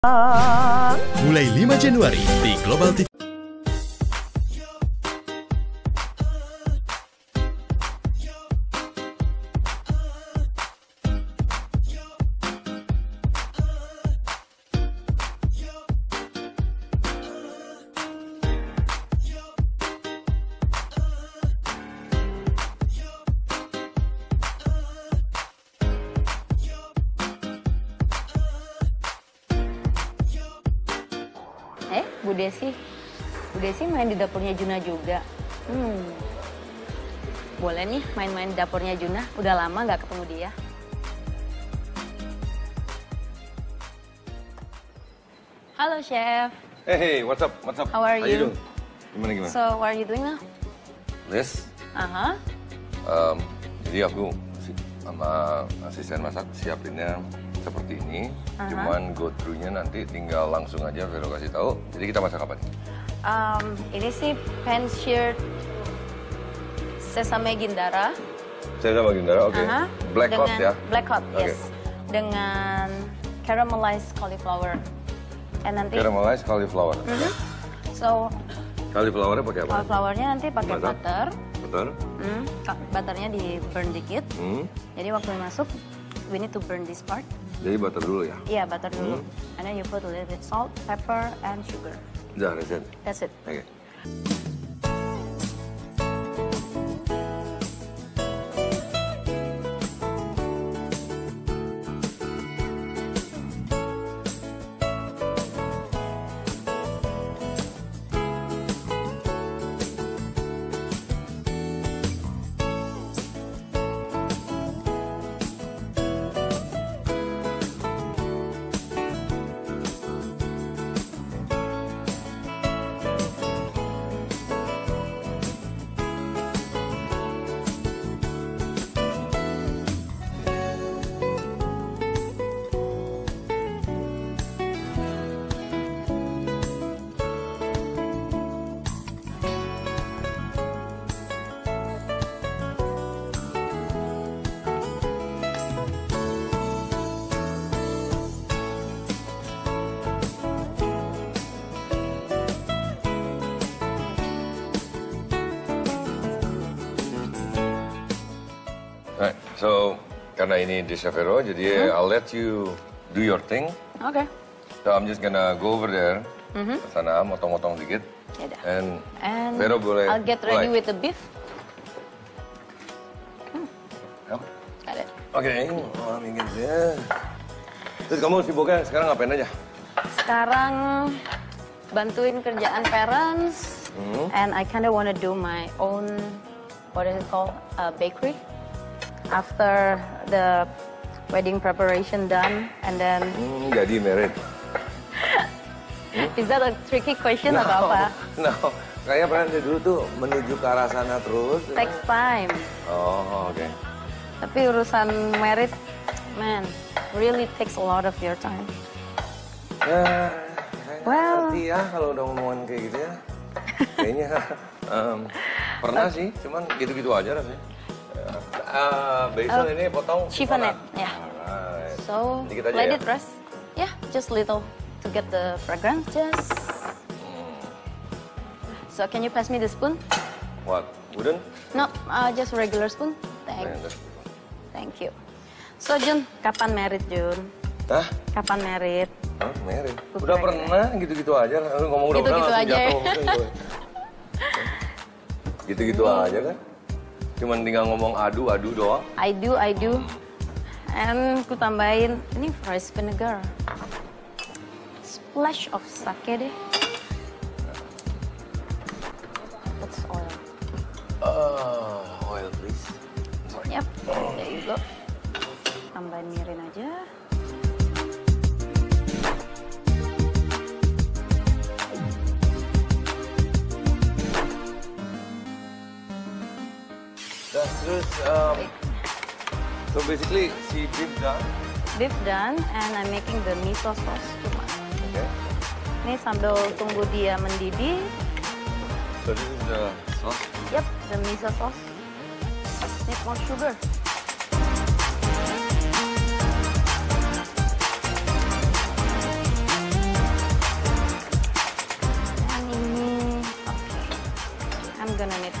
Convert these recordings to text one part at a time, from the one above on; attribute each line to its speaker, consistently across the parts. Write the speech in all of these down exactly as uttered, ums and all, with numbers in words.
Speaker 1: Mulai lima Januari di Global T V.
Speaker 2: Eh, Bu Desi. Bu Desi main di dapurnya Juna juga. Hmm. Boleh nih main-main di dapurnya Juna. Udah lama nggak ketemu dia. Halo, Chef.
Speaker 3: Hey, hey, what's up? What's up?
Speaker 2: How are you?
Speaker 3: doing? Gimana gimana?
Speaker 2: So, what are you doing now?
Speaker 3: This,
Speaker 2: Aha.
Speaker 3: um, jadi aku si- sama asisten masak siapinnya seperti ini.
Speaker 2: Aha.
Speaker 3: Cuman go through-nya nanti tinggal langsung aja Vero kasih tahu. Jadi kita masak apa nih?
Speaker 2: Um, ini sih pan-seared sesame gindara.
Speaker 3: Saya sama Gindara, oke.
Speaker 2: Aha.
Speaker 3: Black hot
Speaker 2: Dengan-
Speaker 3: ya?
Speaker 2: Black hot,
Speaker 3: Oke.
Speaker 2: yes. Dengan caramelized cauliflower. And nanti,
Speaker 3: Caramelized cauliflower.
Speaker 2: Mhm. So,
Speaker 3: Cauliflower-nya pakai apa?
Speaker 2: cauliflowernya nanti pakai
Speaker 3: Butter.
Speaker 2: butter.
Speaker 3: Butter.
Speaker 2: Hmm, ka- butternya di burn dikit.
Speaker 3: Hmm.
Speaker 2: Jadi waktu masuk, we need to burn this part.
Speaker 3: Jadi butter dulu ya?
Speaker 2: Iya, butter dulu.
Speaker 3: Hmm.
Speaker 2: And then you put a little bit salt, pepper, and sugar.
Speaker 3: Udah, reset.
Speaker 2: That's it.
Speaker 3: Oke. Right, so karena ini di Chef Vero, jadi I'll let you do your thing.
Speaker 2: Oke.
Speaker 3: So I'm just gonna go over there,
Speaker 2: Mhm.
Speaker 3: ke sana, motong-motong dikit.
Speaker 2: Yaudah.
Speaker 3: And,
Speaker 2: And
Speaker 3: Vero boleh
Speaker 2: I'll get ready
Speaker 3: mulai.
Speaker 2: with the beef.
Speaker 3: Yap.
Speaker 2: Got it.
Speaker 3: Oke, oh, minggir ya. Terus kamu sibuknya sekarang ngapain aja?
Speaker 2: Sekarang bantuin kerjaan parents.
Speaker 3: Hmm.
Speaker 2: And I kind of want to do my own, what is it called, uh, bakery. After the wedding preparation done, and then
Speaker 3: Hmm, jadi married.
Speaker 2: is that a tricky question atau apa?
Speaker 3: No, kayaknya pernah dari dulu tuh menuju ke arah sana terus.
Speaker 2: Takes time.
Speaker 3: Oh, oke.
Speaker 2: Tapi urusan merit, man, really takes a lot of your time.
Speaker 3: Ya, saya
Speaker 2: Well.
Speaker 3: ngerti ya kalau udah ngomongan kayak gitu ya. Kayaknya em, pernah sih, cuman gitu-gitu aja rasanya. Uh, basil
Speaker 2: Uh,
Speaker 3: ini potong
Speaker 2: chiffonette,
Speaker 3: potongan.
Speaker 2: ya.
Speaker 3: Alright.
Speaker 2: So
Speaker 3: Dikit aja
Speaker 2: let
Speaker 3: ya?
Speaker 2: it rest. Yeah, just little to get the fragrance. Just. So can you pass me the spoon?
Speaker 3: What? Wooden?
Speaker 2: No, uh, just regular spoon. Thank,
Speaker 3: Nah, that's-
Speaker 2: thank you. So Jun, kapan merit Jun?
Speaker 3: Hah?
Speaker 2: Kapan merit?
Speaker 3: Hah? Married?
Speaker 2: Good
Speaker 3: Udah
Speaker 2: married.
Speaker 3: pernah gitu-gitu aja. Lu ngomong udah pernah
Speaker 2: Gitu-gitu
Speaker 3: langsung
Speaker 2: aja.
Speaker 3: jatuh. Gitu-gitu aja kan? Cuman tinggal ngomong adu-adu doang.
Speaker 2: I do, I do. And ku tambahin ini rice vinegar. Splash of sake deh. That's oil.
Speaker 3: Uh, oil please.
Speaker 2: Yep, there you go. Tambahin mirin aja.
Speaker 3: Dah, terus, um, so basically si beef done.
Speaker 2: Beef done, and I'm making the miso sauce cuma.
Speaker 3: Okay.
Speaker 2: Ini sambil tunggu dia mendidih.
Speaker 3: So this is the sauce.
Speaker 2: Yep, the miso sauce. Need more sugar.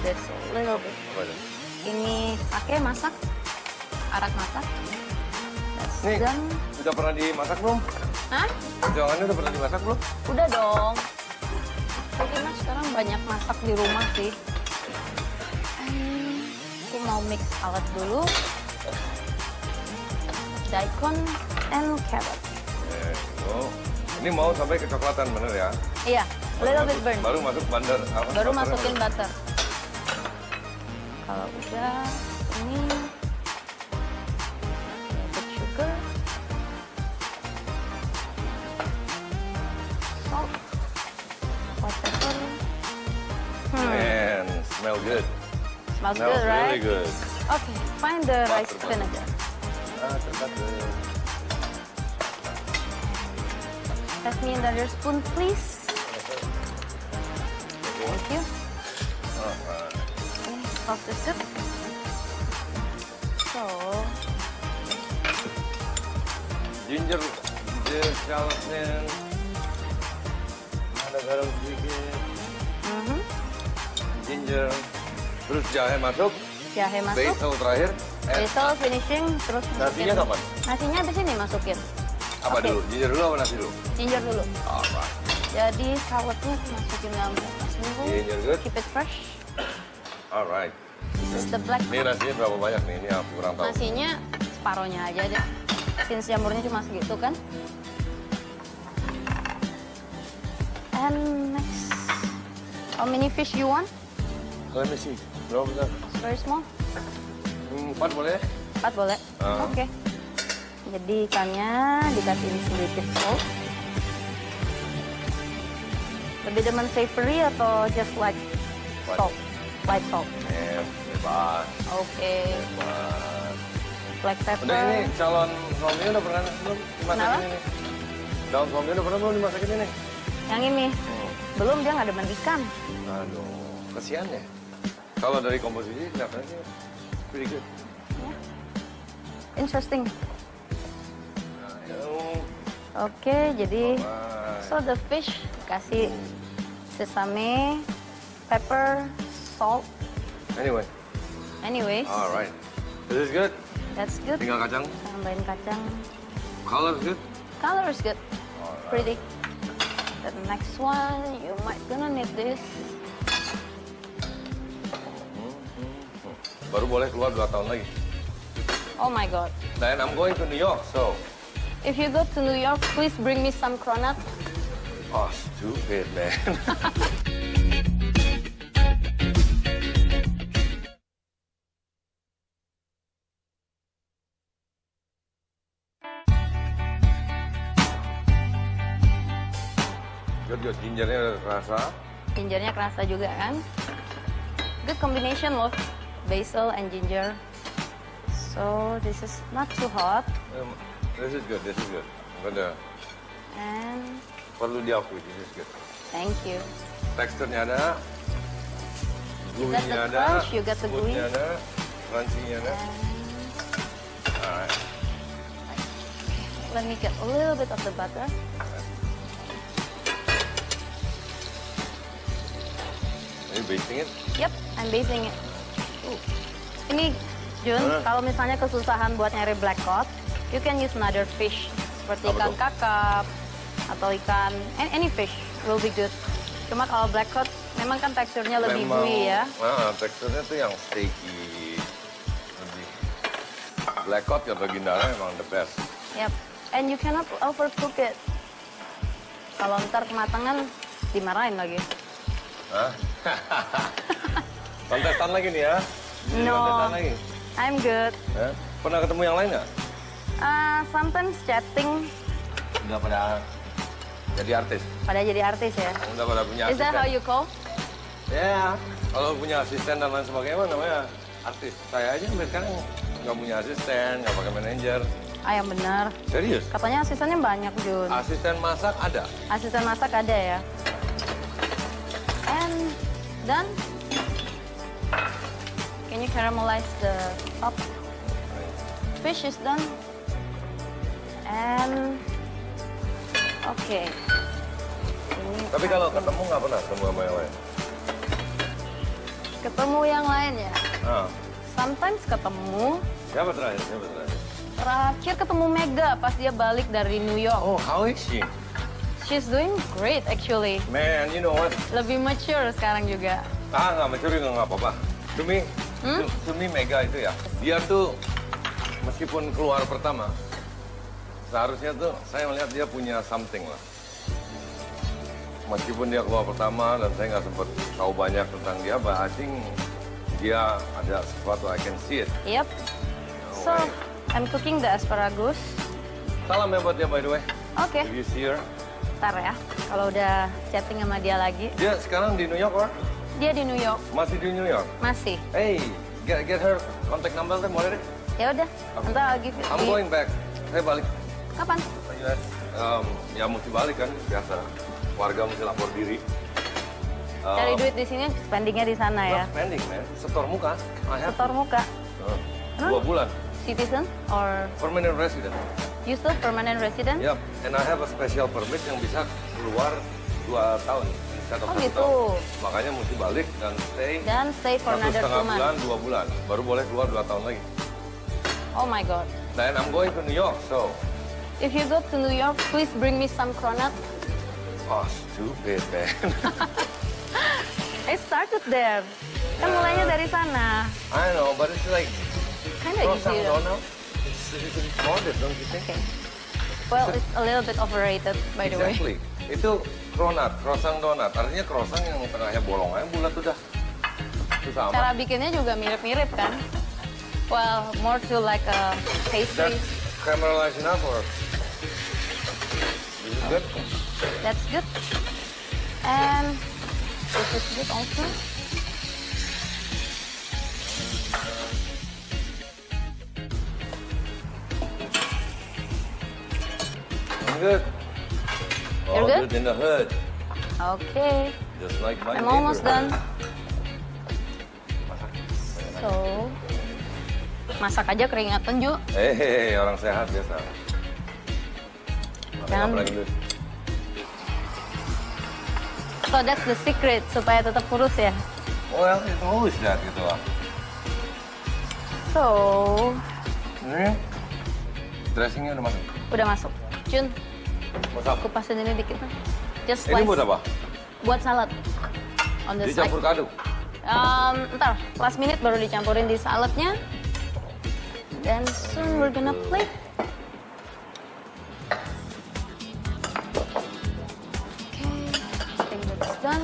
Speaker 2: this a little bit.
Speaker 3: Apa itu?
Speaker 2: Ini pakai masak, arak masak. That's
Speaker 3: Nih,
Speaker 2: done.
Speaker 3: udah pernah dimasak belum?
Speaker 2: Hah?
Speaker 3: Pocongannya udah pernah dimasak belum?
Speaker 2: Udah dong. Jadi mas sekarang banyak masak di rumah sih. Hmm, aku mau mix salad dulu. Daikon and carrot.
Speaker 3: Eh, oh. Ini mau sampai kecoklatan bener ya?
Speaker 2: Iya, little bit
Speaker 3: masuk,
Speaker 2: burn.
Speaker 3: Baru masuk butter. Apa,
Speaker 2: Baru
Speaker 3: butternya
Speaker 2: masukin
Speaker 3: baru.
Speaker 2: butter. Kalau udah, ini little sugar, salt, white pepper. Hmm,
Speaker 3: Man, smell good.
Speaker 2: smells
Speaker 3: Smells
Speaker 2: good, right?
Speaker 3: really good.
Speaker 2: Okay, find the
Speaker 3: Butter,
Speaker 2: rice
Speaker 3: butter.
Speaker 2: vinegar.
Speaker 3: Ah, butter.
Speaker 2: Pass me another spoon, please. Thank you.
Speaker 3: Alright.
Speaker 2: Okay, salt is good. So,
Speaker 3: Ginger, ginger, saladnya. Ada garam sedikit.
Speaker 2: mhm,
Speaker 3: Ginger. Terus jahe masuk.
Speaker 2: jahe masuk.
Speaker 3: Basil terakhir. Eh,
Speaker 2: Basil finishing, terus masukin.
Speaker 3: nasinya kapan?
Speaker 2: Nasinya di sini masukin.
Speaker 3: Apa
Speaker 2: Oke.
Speaker 3: dulu? Ginger dulu apa nasi dulu?
Speaker 2: Ginger dulu.
Speaker 3: Alright.
Speaker 2: Jadi saladnya masukin dalam kulkas dulu.
Speaker 3: Ginger good.
Speaker 2: Keep it fresh.
Speaker 3: Alright.
Speaker 2: This is the black
Speaker 3: Ini nasinya berapa banyak nih? Ini aku kurang tahu.
Speaker 2: Nasinya separohnya aja deh. Since jamurnya cuma segitu kan. And next, how many fish you want?
Speaker 3: Let me see. Berapa besar?
Speaker 2: Very small.
Speaker 3: Hmm, Empat boleh?
Speaker 2: Empat boleh.
Speaker 3: Ah.
Speaker 2: Oke. Jadi ikannya dikasih sedikit salt. Lebih demen savory atau just like
Speaker 3: White.
Speaker 2: salt? White salt.
Speaker 3: Eh, bebas.
Speaker 2: Oke.
Speaker 3: Bebas.
Speaker 2: Black pepper.
Speaker 3: Udah ini calon suaminya udah pernah belum dimasakin
Speaker 2: Kenapa?
Speaker 3: ini? Calon suaminya udah pernah belum dimasakin ini?
Speaker 2: Yang ini
Speaker 3: Hmm.
Speaker 2: belum, dia nggak demen ikan.
Speaker 3: Aduh, kesian ya. Kalau dari komposisi kelihatannya sih pretty good.
Speaker 2: Interesting.
Speaker 3: Nah, ya,
Speaker 2: Oke, jadi
Speaker 3: alright.
Speaker 2: so the fish kasih sesame, pepper, salt.
Speaker 3: Anyway,
Speaker 2: Anyways,
Speaker 3: alright. This is good.
Speaker 2: that's good.
Speaker 3: Tinggal kacang.
Speaker 2: Tambahin kacang.
Speaker 3: Color is good.
Speaker 2: Color is good.
Speaker 3: Alright.
Speaker 2: Pretty. The next one, you might gonna need this.
Speaker 3: Baru boleh keluar dua tahun lagi.
Speaker 2: Oh my god.
Speaker 3: Then I'm going to New York, so.
Speaker 2: If you go to New York, please bring me some cronut.
Speaker 3: Oh, stupid, man. Good, good. Gingernya udah terasa.
Speaker 2: Gingernya kerasa juga kan? Good combination loh, basil and ginger. So this is not too hot
Speaker 3: Um, This is good, this is good. Udah
Speaker 2: and
Speaker 3: perlu diakui, this is good.
Speaker 2: thank you.
Speaker 3: Teksturnya ada,
Speaker 2: You got the
Speaker 3: gooey-nya ada,
Speaker 2: crunch, you got the gooey.
Speaker 3: smooth-nya ada, crunchy-nya ada. Alright.
Speaker 2: Let me get a little bit of the butter.
Speaker 3: Are you basting it?
Speaker 2: Yep, I'm basting it. Ooh. Ini Jun,
Speaker 3: Huh?
Speaker 2: kalau misalnya kesusahan buat nyari black cod, you can use another fish seperti
Speaker 3: Apa
Speaker 2: ikan
Speaker 3: tuh?
Speaker 2: kakap atau ikan any, any fish will be good. Cuma kalau black cod memang kan teksturnya lebih
Speaker 3: Memang,
Speaker 2: gooey ya.
Speaker 3: Nah, teksturnya tuh yang steaky. Lebih. Black cod atau gindara emang the best.
Speaker 2: Yep. And you cannot overcook it. Kalau ntar kematangan dimarahin lagi.
Speaker 3: Hah? Kontestan lagi nih ya? Ini
Speaker 2: No.
Speaker 3: Kontestan lagi.
Speaker 2: I'm good.
Speaker 3: Ya? Pernah ketemu yang lain nggak?
Speaker 2: Uh, sometimes chatting
Speaker 3: Udah pada jadi artis.
Speaker 2: pada jadi artis ya.
Speaker 3: Udah pada punya
Speaker 2: Is
Speaker 3: asisten.
Speaker 2: that how you call?
Speaker 3: Ya, kalau punya asisten dan lain sebagainya mah namanya artis. Saya aja sampai sekarang nggak punya asisten, nggak pakai manajer.
Speaker 2: Ah yang benar.
Speaker 3: Serius?
Speaker 2: Katanya asistennya banyak Jun.
Speaker 3: Asisten masak ada.
Speaker 2: Asisten masak ada ya. And done. Can you caramelize the top? Fish is done. And oke. Ini
Speaker 3: Tapi kalau ketemu nggak pernah ketemu sama yang lain.
Speaker 2: Ketemu yang lain ya?
Speaker 3: Ah.
Speaker 2: Sometimes ketemu.
Speaker 3: Siapa terakhir? Siapa terakhir?
Speaker 2: Terakhir ketemu Mega pas dia balik dari New York.
Speaker 3: Oh, how is she?
Speaker 2: She's doing great actually.
Speaker 3: Man, you know what?
Speaker 2: Lebih mature sekarang juga.
Speaker 3: Ah, nggak mencuri nggak apa-apa. To me,
Speaker 2: Hmm?
Speaker 3: to, to me Mega itu ya, dia tuh meskipun keluar pertama, seharusnya tuh saya melihat dia punya something lah. Meskipun dia keluar pertama dan saya nggak sempat tahu banyak tentang dia, but I think dia ada sesuatu, I can see it.
Speaker 2: Yep. So, I'm cooking the asparagus.
Speaker 3: Salam ya buat dia by the way.
Speaker 2: Oke,
Speaker 3: If you see her.
Speaker 2: ntar ya. Kalau udah chatting sama dia lagi.
Speaker 3: Dia sekarang di New York or?
Speaker 2: Dia di New York.
Speaker 3: Masih di New York?
Speaker 2: Masih.
Speaker 3: Hey, get, get her contact number deh, boleh deh?
Speaker 2: Ya udah, ntar lagi.
Speaker 3: I'm going back. Saya balik.
Speaker 2: Kapan?
Speaker 3: ke U S. Um, ya mesti balik kan, biasa. Warga mesti lapor diri. Um,
Speaker 2: Cari duit di sini, spendingnya di sana ya.
Speaker 3: Not spending, man. Setor muka. I have
Speaker 2: Setor muka.
Speaker 3: Uh, dua bulan.
Speaker 2: Citizen or
Speaker 3: Permanent resident.
Speaker 2: you still permanent resident?
Speaker 3: Yep. And I have a special permit yang bisa keluar dua tahun. Instead of
Speaker 2: Oh,
Speaker 3: satu
Speaker 2: gitu.
Speaker 3: tahun. Makanya mesti balik dan stay
Speaker 2: Dan stay for
Speaker 3: satu
Speaker 2: another
Speaker 3: setengah
Speaker 2: two
Speaker 3: bulan,
Speaker 2: months.
Speaker 3: dua bulan. Baru boleh keluar dua tahun lagi.
Speaker 2: Oh my god.
Speaker 3: Dan I'm going to New York, so...
Speaker 2: If you go to New York, please bring me some cronut.
Speaker 3: Oh, stupid, man.
Speaker 2: I started there. Kan mulainya dari sana.
Speaker 3: I know, but it's like...
Speaker 2: Kinda
Speaker 3: croissant
Speaker 2: easy. though.
Speaker 3: donut. It's, it's a bit modern, don't you think?
Speaker 2: Okay. Well, it's a little bit overrated, by the way.
Speaker 3: Exactly. Itu cronut, croissant donut. Artinya croissant yang tengahnya bolong aja bulat udah. Itu sama.
Speaker 2: Cara bikinnya juga mirip-mirip kan? Well, more to like a pastry.
Speaker 3: That's caramelized enough or? This is good?
Speaker 2: That's good. And this is good also.
Speaker 3: I'm good.
Speaker 2: You're
Speaker 3: All
Speaker 2: good?
Speaker 3: good in the hood.
Speaker 2: Okay.
Speaker 3: Just like my
Speaker 2: I'm almost done.
Speaker 3: neighbor.
Speaker 2: So, masak aja keringatan, Ju.
Speaker 3: Hehehe, orang sehat biasa.
Speaker 2: Jangan-
Speaker 3: Apa lagi, Dut?
Speaker 2: So that's the secret supaya tetap kurus ya.
Speaker 3: Well, it's always that gitu lah.
Speaker 2: So,
Speaker 3: Ini dressingnya udah masuk.
Speaker 2: udah masuk. Jun,
Speaker 3: What's up?
Speaker 2: kupasin ini dikit. Just
Speaker 3: Ini
Speaker 2: slice.
Speaker 3: buat apa?
Speaker 2: Buat salad. On the side.
Speaker 3: Dicampur kadu.
Speaker 2: Um, ntar, last minute baru dicampurin di saladnya. Then soon we're gonna plate. Okay, I think that's done.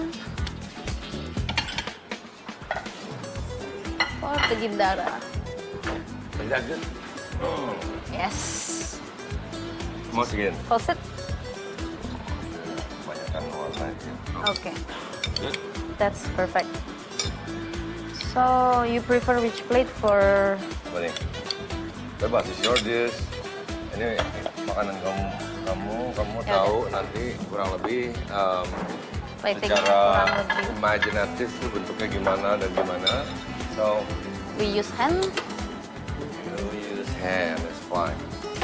Speaker 2: For the gindara.
Speaker 3: Is that good?
Speaker 2: Yes.
Speaker 3: Masukin.
Speaker 2: Close it.
Speaker 3: Banyakkan warna aja.
Speaker 2: Okay,
Speaker 3: Good.
Speaker 2: that's perfect. So, you prefer which plate for...
Speaker 3: Apa nih? Bebas, it's your dish. Ini makanan kamu, kamu, kamu
Speaker 2: Ya
Speaker 3: tahu nanti kurang lebih um,
Speaker 2: Plating
Speaker 3: secara
Speaker 2: kurang lebih.
Speaker 3: imajinatif tuh bentuknya gimana dan gimana. So,
Speaker 2: We use hand.
Speaker 3: you use hand, it's fine.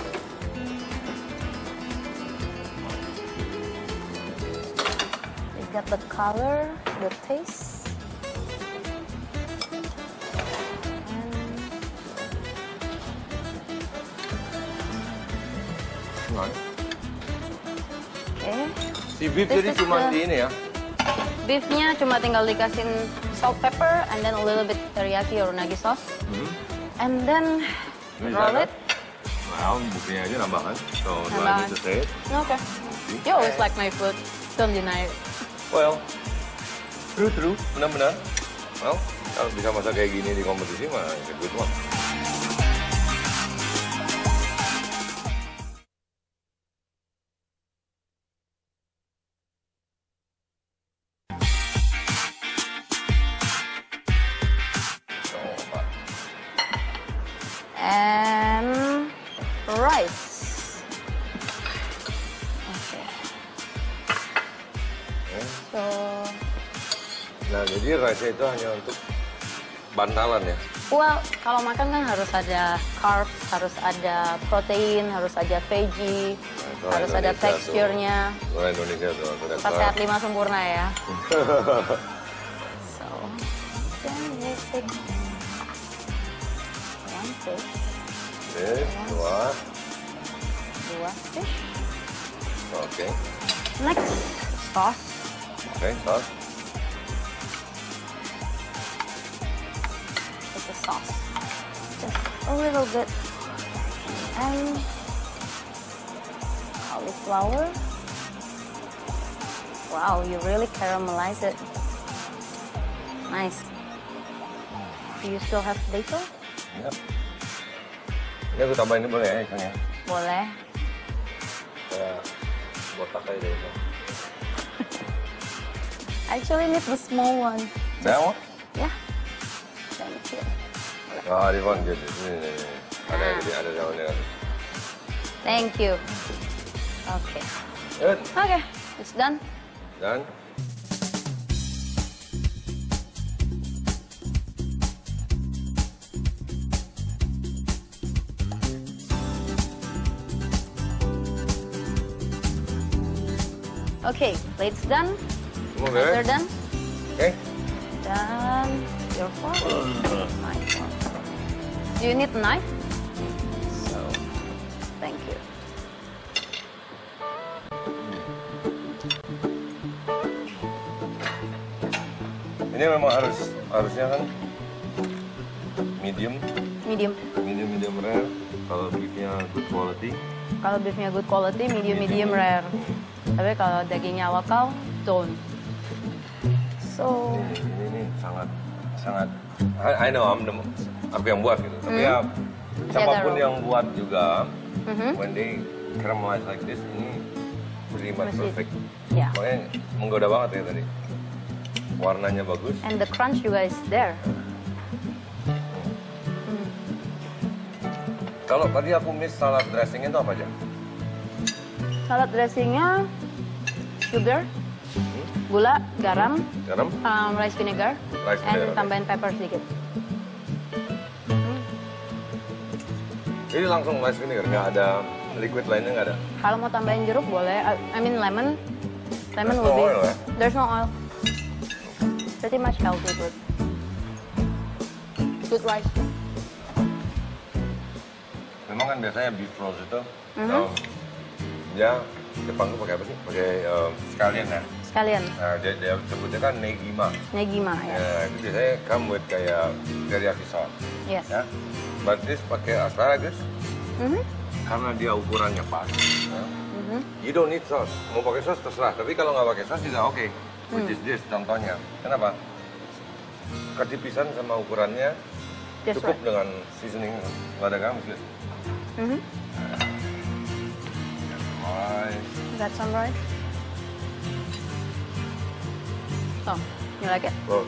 Speaker 2: We got the color, the taste. And
Speaker 3: Nice.
Speaker 2: okay.
Speaker 3: Si beef
Speaker 2: This
Speaker 3: jadi
Speaker 2: is
Speaker 3: cuma
Speaker 2: the-
Speaker 3: di ini ya?
Speaker 2: Beefnya cuma tinggal dikasih salt, pepper, and then a little bit teriyaki or unagi sauce. And then
Speaker 3: Ini
Speaker 2: roll
Speaker 3: ada.
Speaker 2: it.
Speaker 3: Well, buktinya aja nambahan. So, do I
Speaker 2: Nambahan.
Speaker 3: need to say it?
Speaker 2: Okay. You always like my food. Don't deny it.
Speaker 3: Well, true, true. Benar-benar. Well, kalau bisa masak kayak gini di kompetisi mah, ya good one. Coba.
Speaker 2: And rice. Okay. So,
Speaker 3: Nah, jadi rice itu hanya untuk bantalan ya?
Speaker 2: well, kalau makan kan harus ada carbs, harus ada protein, harus ada veggie,
Speaker 3: itu
Speaker 2: harus
Speaker 3: orang
Speaker 2: ada
Speaker 3: Indonesia
Speaker 2: teksturnya.
Speaker 3: tuh. Orang Indonesia tuh. Tidak
Speaker 2: Empat sehat lima sempurna ya. So, Then we take one fish,
Speaker 3: Fish, dua.
Speaker 2: dua fish.
Speaker 3: Oke.
Speaker 2: Next, sauce.
Speaker 3: Oke, sauce.
Speaker 2: It's a sauce. Just a little bit. And cauliflower. Wow, you really caramelize it. Nice. Do you still have basil?
Speaker 3: Ya. Ini aku tambahin ini boleh ya ikannya?
Speaker 2: Boleh.
Speaker 3: Kayak botak aja deh itu.
Speaker 2: Actually need the small one.
Speaker 3: Now?
Speaker 2: Yeah. Thank you.
Speaker 3: Ah, this one good. Ini, ini, ini. Ada yang gede, ada yang ini.
Speaker 2: Thank you. Okay.
Speaker 3: Good.
Speaker 2: Okay, it's done.
Speaker 3: Dan
Speaker 2: Okay, plate's done.
Speaker 3: semua
Speaker 2: They're
Speaker 3: beres?
Speaker 2: done.
Speaker 3: Oke.
Speaker 2: Dan your fork. My fork. Do you need a knife? So, thank you.
Speaker 3: Ini memang harus harusnya kan medium,
Speaker 2: Medium.
Speaker 3: medium medium rare. Kalau beefnya good quality.
Speaker 2: Kalau beefnya good quality, medium medium rare. Tapi kalau dagingnya lokal, don't. So,
Speaker 3: Ini, ini, ini sangat sangat. I, I know I'm the, aku yang buat gitu. Tapi ya siapapun
Speaker 2: Jaga
Speaker 3: yang buat juga,
Speaker 2: Mhm.
Speaker 3: when they caramelize like this, ini pretty much
Speaker 2: Masih-
Speaker 3: perfect.
Speaker 2: ya.
Speaker 3: Makanya menggoda banget ya tadi. Warnanya bagus.
Speaker 2: And the crunch juga is there.
Speaker 3: Kalau tadi aku miss salad dressing itu apa aja?
Speaker 2: Salad dressingnya sugar, gula, garam,
Speaker 3: Garam,
Speaker 2: um, rice vinegar,
Speaker 3: Rice
Speaker 2: and
Speaker 3: vinegar, oke.
Speaker 2: tambahin pepper sedikit.
Speaker 3: ini langsung rice vinegar, nggak ada liquid lainnya nggak ada.
Speaker 2: Kalau mau tambahin jeruk boleh. I I mean lemon. Lemon
Speaker 3: There's
Speaker 2: will
Speaker 3: no
Speaker 2: be.
Speaker 3: oil, ya?
Speaker 2: There's no oil. Pretty much healthy food. Good rice.
Speaker 3: Memang kan biasanya beef rolls itu,
Speaker 2: Mhm.
Speaker 3: um, dia Jepang tuh pakai apa sih? Pakai um, sekalian ya.
Speaker 2: Sekalian,
Speaker 3: Nah, dia, dia sebutnya kan negima.
Speaker 2: negima ya.
Speaker 3: Ya, itu biasanya come with kayak teriyaki sauce.
Speaker 2: Yes.
Speaker 3: Ya. But this pakai asparagus
Speaker 2: Mhm.
Speaker 3: karena dia ukurannya pas. Ya.
Speaker 2: Mhm.
Speaker 3: You don't need sauce. Mau pakai sauce terserah. Tapi kalau nggak pakai sauce juga oke. Which
Speaker 2: Hmm.
Speaker 3: is this contohnya. Kenapa? Ketipisan sama ukurannya
Speaker 2: Just
Speaker 3: cukup
Speaker 2: right.
Speaker 3: dengan seasoning lada garam.
Speaker 2: Mhm.
Speaker 3: Rice.
Speaker 2: Got some rice. Oh, you like it?
Speaker 3: Oh.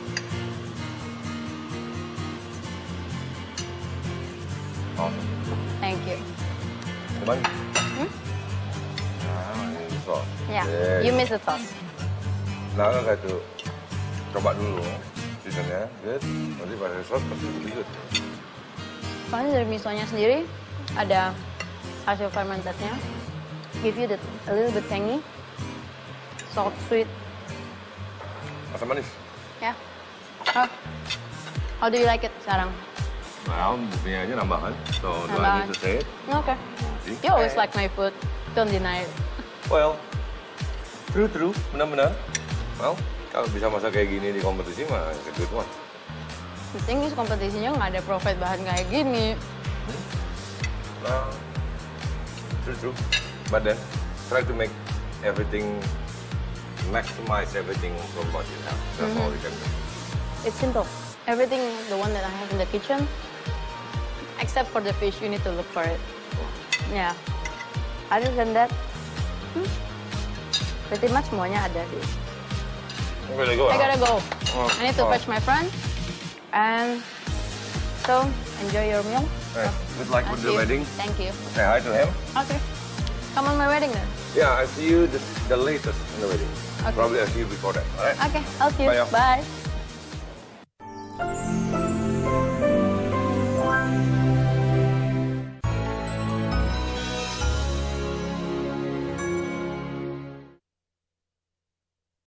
Speaker 3: Awesome.
Speaker 2: Thank you.
Speaker 3: Cuman,
Speaker 2: Hmm?
Speaker 3: nah, ini sauce.
Speaker 2: Yeah.
Speaker 3: Yeah.
Speaker 2: You miss the sauce.
Speaker 3: Nah, kan itu coba dulu seasonnya, good. Nanti pakai sauce pasti lebih good.
Speaker 2: Soalnya dari misonya sendiri ada hasil fermentednya, give you the a little bit tangy, salt, sweet,
Speaker 3: Asam manis.
Speaker 2: ya. How, how do you like it sekarang?
Speaker 3: Well, bumbunya aja nambahan. So, do I
Speaker 2: Nambahan.
Speaker 3: need to say it?
Speaker 2: Okay.
Speaker 3: See?
Speaker 2: You always like my food, don't deny it.
Speaker 3: Well, true true, benar-benar. Well, kalau bisa masak kayak gini di kompetisi mah it's a good one.
Speaker 2: The thing is kompetisinya nggak ada profit bahan kayak gini.
Speaker 3: Nah, true true. But then, try to make everything, maximize everything from what you have. That's all you can do.
Speaker 2: It's simple. Everything, the one that I have in the kitchen, except for the fish, you need to look for it. Yeah. Other than that, hmm, pretty much semuanya ada deh.
Speaker 3: Really go.
Speaker 2: I gotta go.
Speaker 3: Oh,
Speaker 2: I need to
Speaker 3: oh.
Speaker 2: fetch my friend. And so, enjoy your meal.
Speaker 3: Hey, good luck with
Speaker 2: See
Speaker 3: the
Speaker 2: you.
Speaker 3: wedding.
Speaker 2: Thank you.
Speaker 3: Say hi to him.
Speaker 2: Okay. Come on my wedding then.
Speaker 3: Yeah, I see you the, the latest in the wedding.
Speaker 2: Okay.
Speaker 3: Probably I see you before that. All right.
Speaker 2: Okay, I'll see you.
Speaker 3: Bye, y'all.
Speaker 2: Bye.